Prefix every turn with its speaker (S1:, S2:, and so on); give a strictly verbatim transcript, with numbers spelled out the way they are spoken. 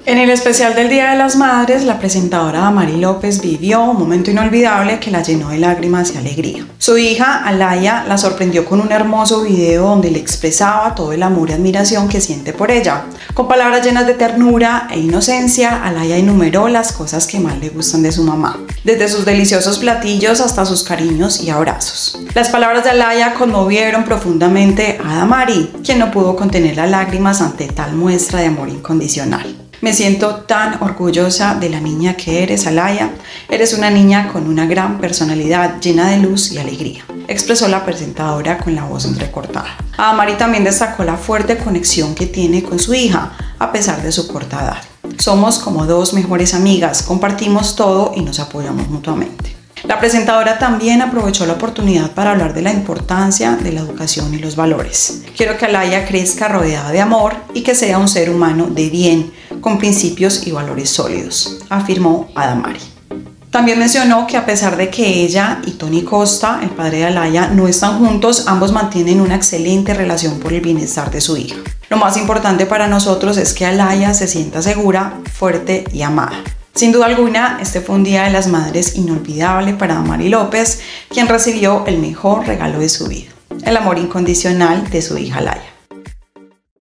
S1: En el especial del Día de las Madres, la presentadora Damari López vivió un momento inolvidable que la llenó de lágrimas y alegría. Su hija, Alaya, la sorprendió con un hermoso video donde le expresaba todo el amor y admiración que siente por ella. Con palabras llenas de ternura e inocencia, Alaya enumeró las cosas que más le gustan de su mamá, desde sus deliciosos platillos hasta sus cariños y abrazos. Las palabras de Alaya conmovieron profundamente a Damari, quien no pudo contener las lágrimas ante tal muestra de amor incondicional. Me siento tan orgullosa de la niña que eres, Alaya. Eres una niña con una gran personalidad, llena de luz y alegría, expresó la presentadora con la voz entrecortada. A Damari también destacó la fuerte conexión que tiene con su hija, a pesar de su corta edad. Somos como dos mejores amigas, compartimos todo y nos apoyamos mutuamente. La presentadora también aprovechó la oportunidad para hablar de la importancia de la educación y los valores. Quiero que Alaya crezca rodeada de amor y que sea un ser humano de bien, con principios y valores sólidos, afirmó Damari. También mencionó que a pesar de que ella y Tony Costa, el padre de Alaya, no están juntos, ambos mantienen una excelente relación por el bienestar de su hija. Lo más importante para nosotros es que Alaya se sienta segura, fuerte y amada. Sin duda alguna, este fue un Día de las Madres inolvidable para Damari López, quien recibió el mejor regalo de su vida, el amor incondicional de su hija Alaya.